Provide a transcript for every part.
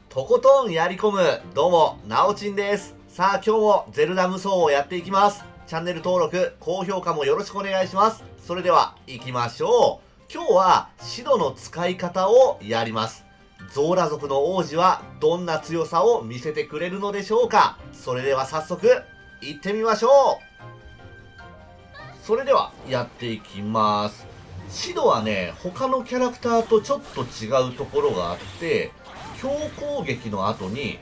とことんやり込む、どうも、なおちんです。さあ、今日もゼルダ無双をやっていきます。チャンネル登録、高評価もよろしくお願いします。それでは、行きましょう。今日は、シドの使い方をやります。ゾーラ族の王子は、どんな強さを見せてくれるのでしょうか。それでは早速、行ってみましょう。それでは、やっていきます。シドはね、他のキャラクターとちょっと違うところがあって、強攻撃の後に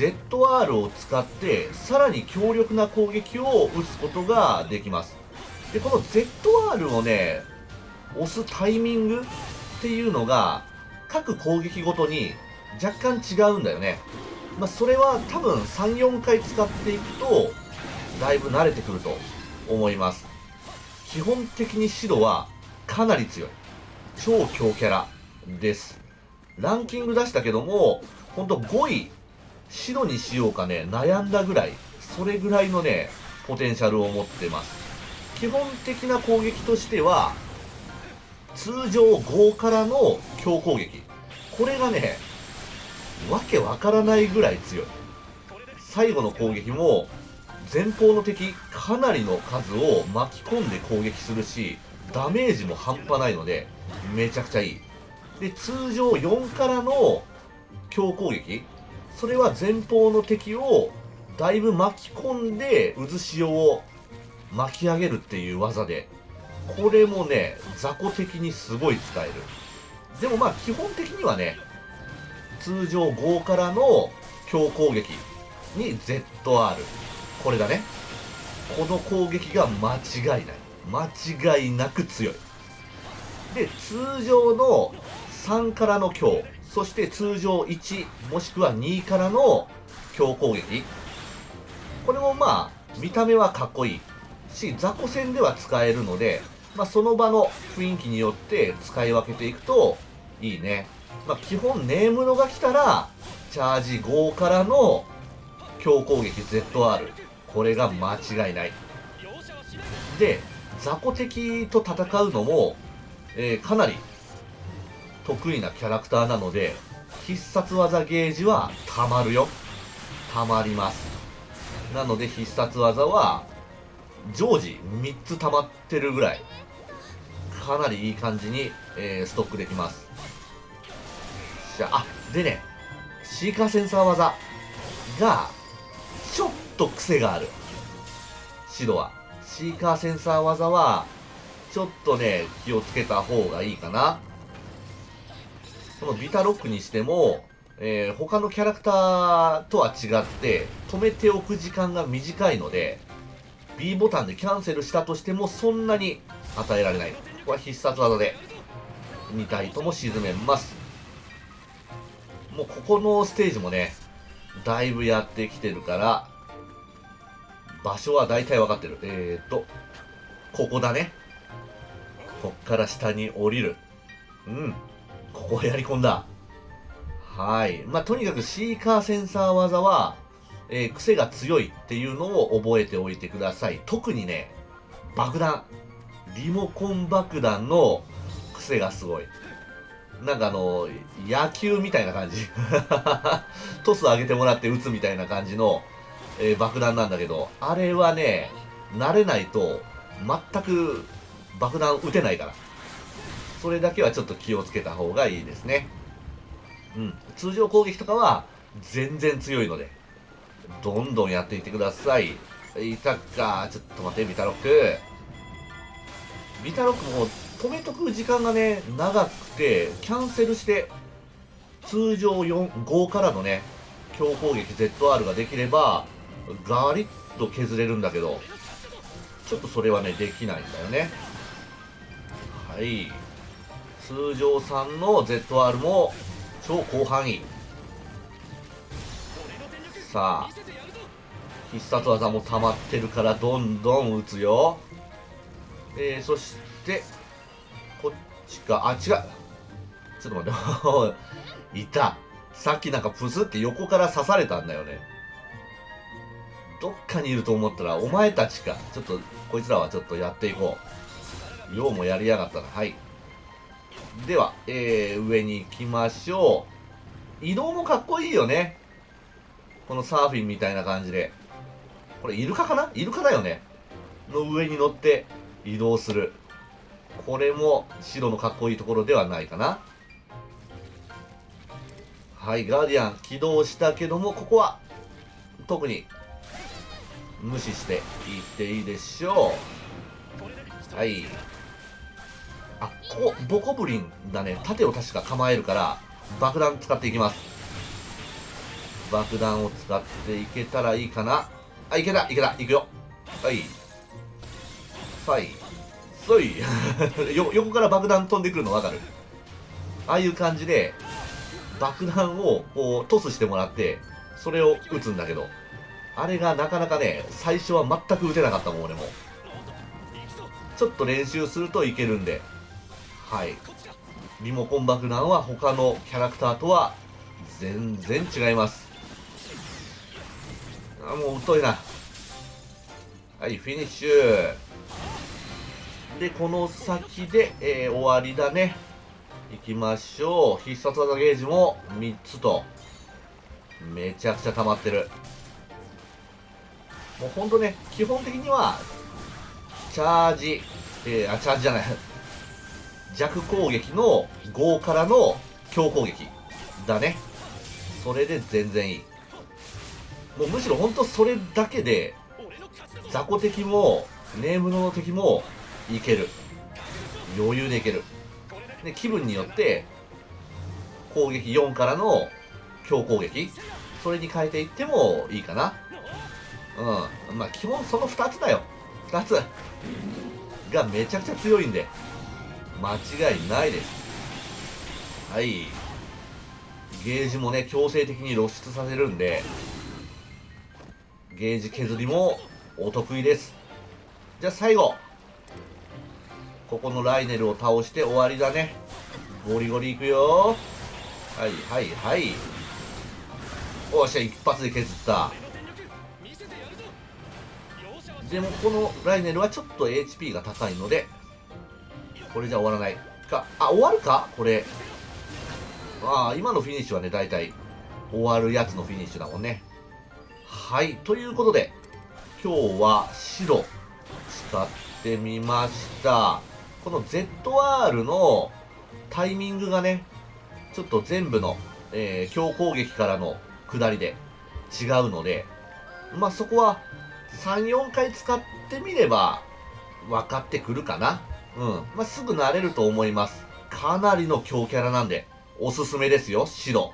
ZR を使ってさらに強力な攻撃を打つことができます。で、この ZR をね、押すタイミングっていうのが各攻撃ごとに若干違うんだよね。まあ、それは多分3、4回使っていくとだいぶ慣れてくると思います。基本的にシドはかなり強い。超強キャラです。ランキング出したけども、ほんと5位、白にしようかね、悩んだぐらい、それぐらいのね、ポテンシャルを持ってます。基本的な攻撃としては、通常5からの強攻撃。これがね、わけわからないぐらい強い。最後の攻撃も、前方の敵、かなりの数を巻き込んで攻撃するし、ダメージも半端ないので、めちゃくちゃいい。で、通常4からの強攻撃。それは前方の敵をだいぶ巻き込んで渦潮を巻き上げるっていう技で、これもね、雑魚的にすごい使える。でもまあ基本的にはね、通常5からの強攻撃に ZR。これだね。この攻撃が間違いない。間違いなく強い。で、通常の3からの強、そして通常1もしくは2からの強攻撃。これもまあ見た目はかっこいいし、雑魚戦では使えるので、まあ、その場の雰囲気によって使い分けていくといいね。まあ、基本ネームのが来たらチャージ5からの強攻撃 ZR、 これが間違いない。で、雑魚敵と戦うのも、かなり得意なキャラクターなので、必殺技ゲージはたまるよ。たまります。なので必殺技は常時3つ溜まってるぐらい、かなりいい感じに、ストックできます。でね、シーカーセンサー技がちょっと癖がある。シドはシーカーセンサー技はちょっとね、気をつけた方がいいかな。このビタロックにしても、他のキャラクターとは違って止めておく時間が短いので、 B ボタンでキャンセルしたとしてもそんなに与えられない。ここは必殺技で2体とも沈めます。もうここのステージもね、だいぶやってきてるから場所は大体分かってる。ここだね。こっから下に降りる。ここはやり込んだ。はい。まあ、とにかくシーカーセンサー技は、癖が強いっていうのを覚えておいてください。特にね、爆弾。リモコン爆弾の癖がすごい。なんか野球みたいな感じ。トス上げてもらって撃つみたいな感じの、爆弾なんだけど、あれはね、慣れないと全く爆弾撃てないから。それだけはちょっと気をつけた方がいいですね。通常攻撃とかは全然強いので、どんどんやっていってください。いたか。ちょっと待って、ビタロック。ビタロックも止めとく時間がね、長くて、キャンセルして、通常5からのね、強攻撃 ZR ができれば、ガリッと削れるんだけど、ちょっとそれはね、できないんだよね。はい。通常3の ZR も超広範囲。さあ、必殺技も溜まってるからどんどん打つよ。そしてこっちか。違う、ちょっと待っていた。さっきなんかプスって横から刺されたんだよね。どっかにいると思ったらお前たちか。ちょっとこいつらはちょっとやっていこう。ようもやりやがったな。はい。では、上に行きましょ移動もかっこいいよね。このサーフィンみたいな感じで。これイルカかな？イルカだよね。の上に乗って移動する。これも白のかっこいいところではないかな。はい、ガーディアン起動したけども、ここは特に無視していっていいでしょう。はい。あ、ここボコブリンだね。盾を確か構えるから爆弾使っていきます。爆弾を使っていけたらいいかな。あ、いけたいけた、いくよ。はいはい、そい横から爆弾飛んでくるの分かる？ああいう感じで爆弾をこうトスしてもらってそれを撃つんだけど、あれがなかなかね、最初は全く撃てなかったもん俺も。ちょっと練習するといけるんで、はい、リモコン爆弾は他のキャラクターとは全然違います。あ、もう疎いな。はい、フィニッシュで、この先で、終わりだね。行きましょう。必殺技ゲージも3つとめちゃくちゃ溜まってる。もうほんとね、基本的にはチャージ、チャージじゃない弱攻撃の5からの強攻撃だね。それで全然いい。もうむしろほんとそれだけで雑魚敵もネームの敵もいける。余裕でいける。で、気分によって攻撃4からの強攻撃、それに変えていってもいいかな。うん。まあ基本その2つだよ。2つがめちゃくちゃ強いんで間違いないです。はい。ゲージもね、強制的に露出させるんでゲージ削りもお得意です。じゃあ最後、ここのライネルを倒して終わりだね。ゴリゴリいくよ。はいはいはい。おっしゃ、一発で削った。でもこのライネルはちょっと HP が高いのでこれじゃ終わらないか。あ、終わるかこれ。ああ、今のフィニッシュはね、だいたい終わるやつのフィニッシュだもんね。はい、ということで今日は白使ってみました。この ZR のタイミングがね、ちょっと全部の、強攻撃からの下りで違うので、まあそこは3、4回使ってみれば分かってくるかな。まあすぐ慣れると思います。かなりの強キャラなんでおすすめですよ、白。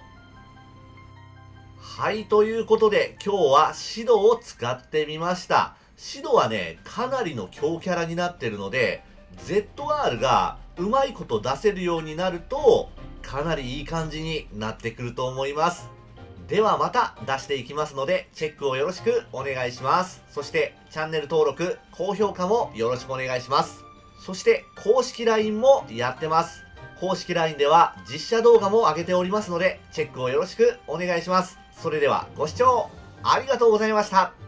はい、ということで今日はシドを使ってみました。シドはね、かなりの強キャラになってるので、ZR がうまいこと出せるようになると、かなりいい感じになってくると思います。ではまた出していきますので、チェックをよろしくお願いします。そして、チャンネル登録、高評価もよろしくお願いします。そして、公式 LINE もやってます。公式 LINE では実写動画も上げておりますので、チェックをよろしくお願いします。それではご視聴ありがとうございました。